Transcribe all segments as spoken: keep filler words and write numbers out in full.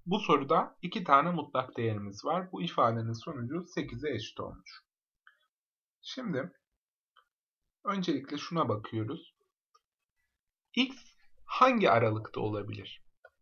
Bu soruda iki tane mutlak değerimiz var. Bu ifadenin sonucu sekize eşit olmuş. Şimdi öncelikle şuna bakıyoruz. X hangi aralıkta olabilir?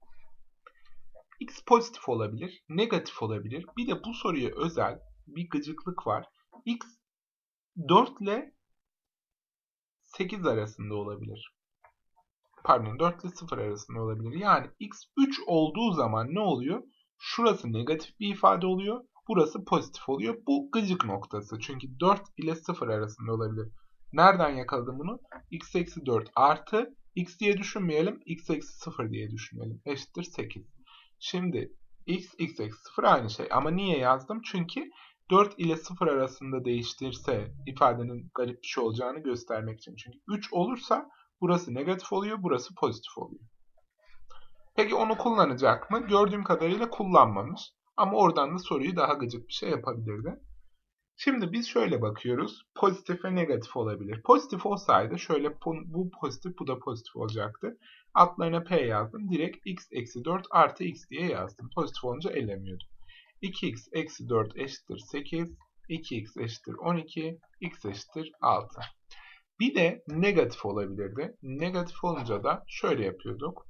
X pozitif olabilir, negatif olabilir. Bir de bu soruya özel bir gıcıklık var. X dört ile sekiz arasında olabilir. Pardon, dört ile sıfır arasında olabilir. Yani X üç olduğu zaman ne oluyor? Şurası negatif bir ifade oluyor. Burası pozitif oluyor. Bu gıcık noktası. Çünkü dört ile sıfır arasında olabilir. Nereden yakaladım bunu? X eksi dört artı X diye düşünmeyelim. X eksi sıfır diye düşünelim. Eşittir sekiz. Şimdi X, X eksi sıfır aynı şey. Ama niye yazdım? Çünkü dört ile sıfır arasında değiştirse ifadenin garip bir şey olacağını göstermek için. Çünkü üç olursa burası negatif oluyor, burası pozitif oluyor. Peki onu kullanacak mı? Gördüğüm kadarıyla kullanmamış. Ama oradan da soruyu daha gıcık bir şey yapabilirdi. Şimdi biz şöyle bakıyoruz. Pozitif ve negatif olabilir. Pozitif olsaydı şöyle bu pozitif, bu da pozitif olacaktı. Altlarına P yazdım. Direkt x eksi dört artı x diye yazdım. Pozitif olunca elemiyordum. iki x eksi dört eşittir sekiz. iki x eşittir on iki. X eşittir altı. Bir de negatif olabilirdi. Negatif olunca da şöyle yapıyorduk.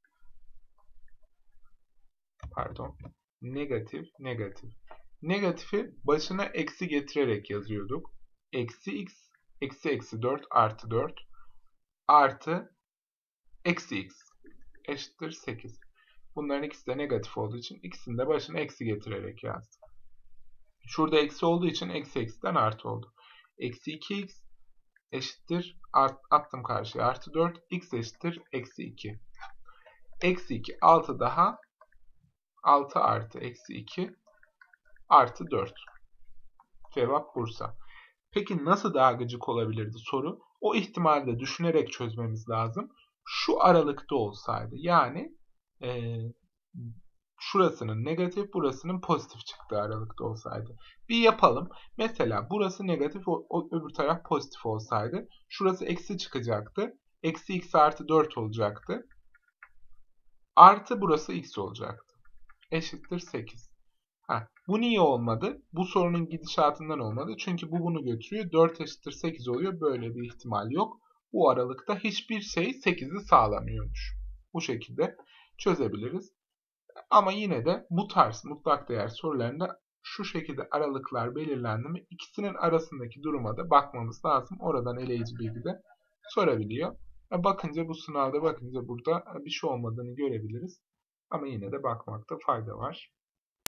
Pardon. Negatif, negatif. Negatifi başına eksi getirerek yazıyorduk. Eksi x, eksi eksi dört artı dört artı eksi x eşittir sekiz. Bunların ikisi de negatif olduğu için ikisini de başına eksi getirerek yazdım. Şurada eksi olduğu için eksi eksiden artı oldu. Eksi iki x eşittir, art, attım karşıya artı dört, x eşittir eksi iki. Eksi iki, altı daha, altı artı eksi iki artı dört. Cevap Bursa. Peki nasıl daha gıcık olabilirdi soru? O ihtimalde düşünerek çözmemiz lazım. Şu aralıkta olsaydı, yani e, şurasının negatif, burasının pozitif çıktığı aralıkta olsaydı. Bir yapalım. Mesela burası negatif, o, o, öbür taraf pozitif olsaydı. Şurası eksi çıkacaktı. Eksi x artı dört olacaktı. Artı burası x olacaktı. Eşittir sekiz. Ha, bu niye olmadı? Bu sorunun gidişatından olmadı. Çünkü bu bunu götürüyor. dört eşittir sekiz oluyor. Böyle bir ihtimal yok. Bu aralıkta hiçbir şey sekizi sağlamıyormuş. Bu şekilde çözebiliriz. Ama yine de bu tarz mutlak değer sorularında şu şekilde aralıklar belirlendi mi ikisinin arasındaki duruma da bakmamız lazım. Oradan eleyici bilgi de sorabiliyor. Bakınca bu sınavda bakınca burada bir şey olmadığını görebiliriz. Ama yine de bakmakta fayda var.